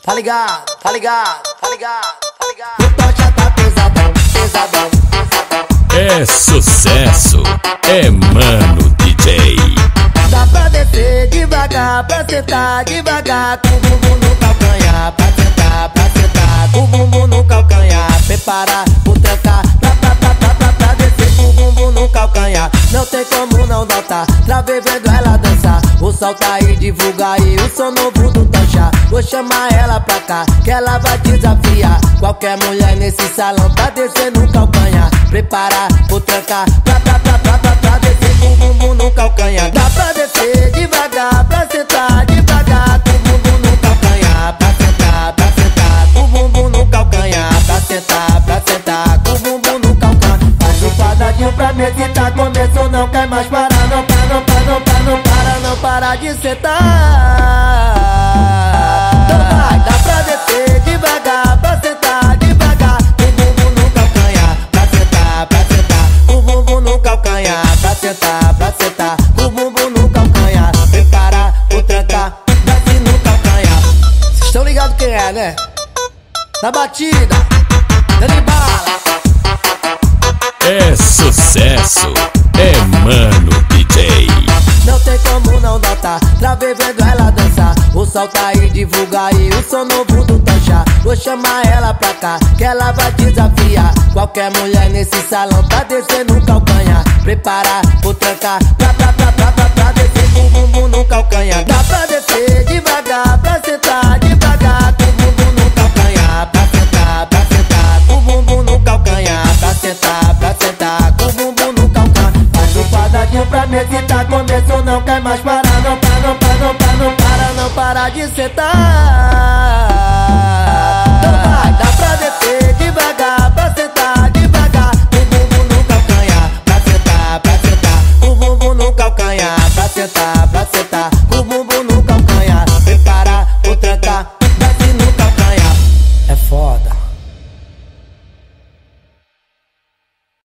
Tá ligado, tá ligado, tá ligado, tá ligado. O tocha tá pesadão, pesadão, pesadão. É sucesso, é Mano DJ. Dá pra descer devagar, pra sentar devagar, com o bumbum no calcanhar, pra sentar, com o bumbum no calcanhar. Preparar o trancar, pra descer com o bumbum no calcanhar. Não tem como não notar, travei vendo ela dançar. O sol tá aí, divulga aí o som novo do Tocha. Vou chamar ela pra cá, que ela vai desafiar qualquer mulher nesse salão pra descer no calcanhar. Preparar o trancar, pra descer com o bumbum no calcanhar. Dá pra descer devagar, pra sentar devagar, com o bumbum no calcanhar, pra sentar, com o bumbum no calcanhar, pra sentar, com o bumbum no calcanhar. Faz um quadradinho pra me excitar, começou, não quer mais parar, não para de sentar. Então vai, dá pra descer devagar, pra sentar devagar, com o bumbum no calcanhar, pra sentar, com o bumbum no calcanhar, pra sentar, com o bumbum no calcanhar. Preparar o trancar, desce no calcanhar. Vocês estão ligados quem é, né? Na batida, dando bala. É sucesso, é Mano DJ. Não tem como não notar, travei vendo ela dançar. O sol tá aí, divulga aí o som novo do Tocha. Vou chamar ela pra cá, que ela vai desafiar qualquer mulher nesse salão pra descer no calcanhar. Preparar o trancar, pra descer com o bumbum no calcanhar. Dá pra descer devagar, pra sentar devagar, com o bumbum no calcanhar, pra sentar, com o bumbum no calcanhar, pra sentar, com o bumbum no calcanhar. Faz um quadradinho pra me excitar, começou, não quer mais parar, não para de sentar.